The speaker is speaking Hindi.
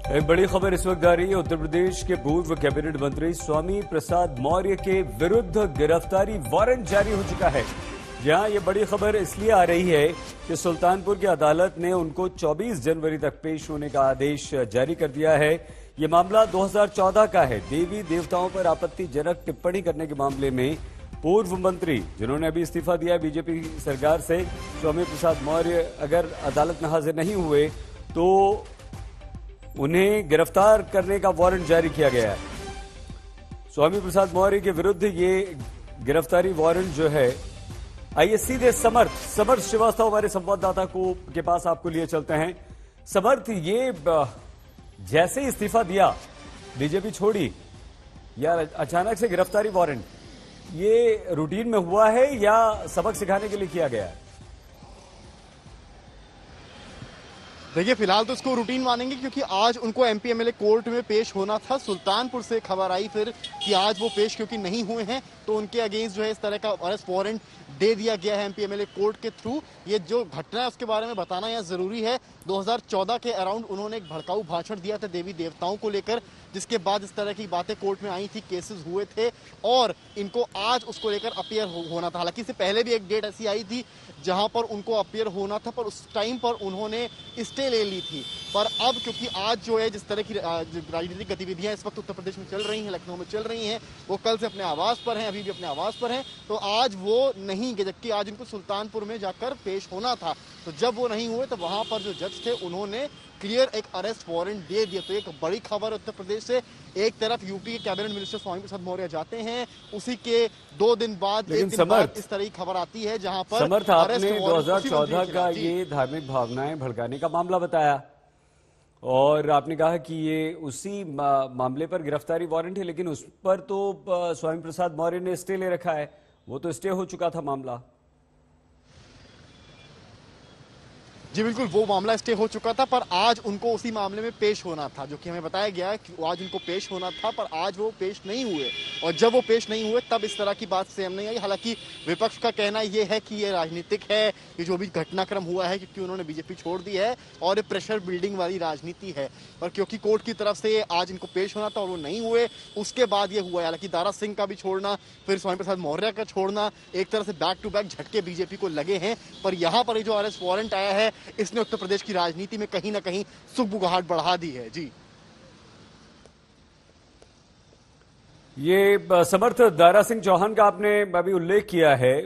एक बड़ी खबर इस वक्त आ रही है। उत्तर प्रदेश के पूर्व कैबिनेट मंत्री स्वामी प्रसाद मौर्य के विरुद्ध गिरफ्तारी वारंट जारी हो चुका है। जहां ये बड़ी खबर इसलिए आ रही है कि सुल्तानपुर की अदालत ने उनको 24 जनवरी तक पेश होने का आदेश जारी कर दिया है। ये मामला 2014 का है। देवी देवताओं पर आपत्तिजनक टिप्पणी करने के मामले में पूर्व मंत्री जिन्होंने अभी इस्तीफा दिया बीजेपी सरकार से, स्वामी प्रसाद मौर्य अगर अदालत में हाजिर नहीं हुए तो उन्हें गिरफ्तार करने का वारंट जारी किया गया है। स्वामी प्रसाद मौर्य के विरुद्ध ये गिरफ्तारी वारंट जो है, आइए सीधे समर्थ श्रीवास्तव हमारे संवाददाता के पास आपको लिए चलते हैं। समर्थ, ये जैसे ही इस्तीफा दिया, बीजेपी छोड़ी, या अचानक से गिरफ्तारी वारंट, ये रूटीन में हुआ है या सबक सिखाने के लिए किया गया है? देखिए, फिलहाल तो इसको रूटीन मानेंगे क्योंकि आज उनको एमपी एमएलए कोर्ट में पेश होना था। सुल्तानपुर से खबर आई फिर कि आज वो पेश क्योंकि नहीं हुए हैं तो उनके अगेंस्ट जो है इस तरह का अरेस्ट वारंट दे दिया गया है एमपी एमएलए कोर्ट के थ्रू। ये जो घटना है उसके बारे में बताना यहाँ जरूरी है। 2014 के अराउंड उन्होंने एक भड़काऊ भाषण दिया था देवी देवताओं को लेकर, जिसके बाद इस तरह की बातें कोर्ट में आई थी, केसेस हुए थे और इनको आज उसको लेकर अपीयर होना था। हालांकि इससे पहले भी एक डेट ऐसी आई थी जहां पर उनको अपीयर होना था, पर उस टाइम पर उन्होंने स्टे ले ली थी। पर अब क्योंकि आज जो है जिस तरह की राजनीतिक गतिविधियां इस वक्त उत्तर प्रदेश में चल रही हैं, लखनऊ में चल रही हैं, वो कल से अपने आवास पर हैं, अभी भी अपने आवास पर हैं, तो आज वो नहीं गए, जबकि आज इनको सुल्तानपुर में जाकर पेश होना था। तो जब वो नहीं हुए तो वहां पर जो जज थे उन्होंने क्लियर एक अरेस्ट वारंट दे दिया। तो एक बड़ी खबर उत्तर प्रदेश से, एक तरफ यूपी के कैबिनेट मिनिस्टर स्वामी प्रसाद मौर्य जाते हैं, उसी के 2 दिन बाद इस तरह की खबर आती है जहां पर समर्थ, आपने 2014 का ये धार्मिक भावनाएं भड़काने का मामला बताया और आपने कहा कि ये उसी मामले पर गिरफ्तारी वारंट है, लेकिन उस पर तो स्वामी प्रसाद मौर्य ने स्टे ले रखा है। वो तो स्टे हो चुका था मामला। जी बिल्कुल, वो मामला स्टे हो चुका था, पर आज उनको उसी मामले में पेश होना था, जो कि हमें बताया गया है कि आज उनको पेश होना था, पर आज वो पेश नहीं हुए। और जब वो पेश नहीं हुए तब इस तरह की बात सामने नहीं आई। हालांकि विपक्ष का कहना ये है कि ये राजनीतिक है, ये जो भी घटनाक्रम हुआ है क्योंकि उन्होंने बीजेपी छोड़ दी है और ये प्रेशर बिल्डिंग वाली राजनीति है। पर क्योंकि कोर्ट की तरफ से आज इनको पेश होना था और वो नहीं हुए, उसके बाद ये हुआ है। हालांकि दारा सिंह का भी छोड़ना, फिर स्वामी प्रसाद मौर्य का छोड़ना, एक तरह से बैक टू बैक झटके बीजेपी को लगे हैं। पर यहाँ पर जो अरेस्ट वारंट आया है, इसने उत्तर प्रदेश की राजनीति में कहीं ना कहीं सुगबुगाहट बढ़ा दी है। जी, ये समर्थ दारा सिंह चौहान का आपने अभी उल्लेख किया है।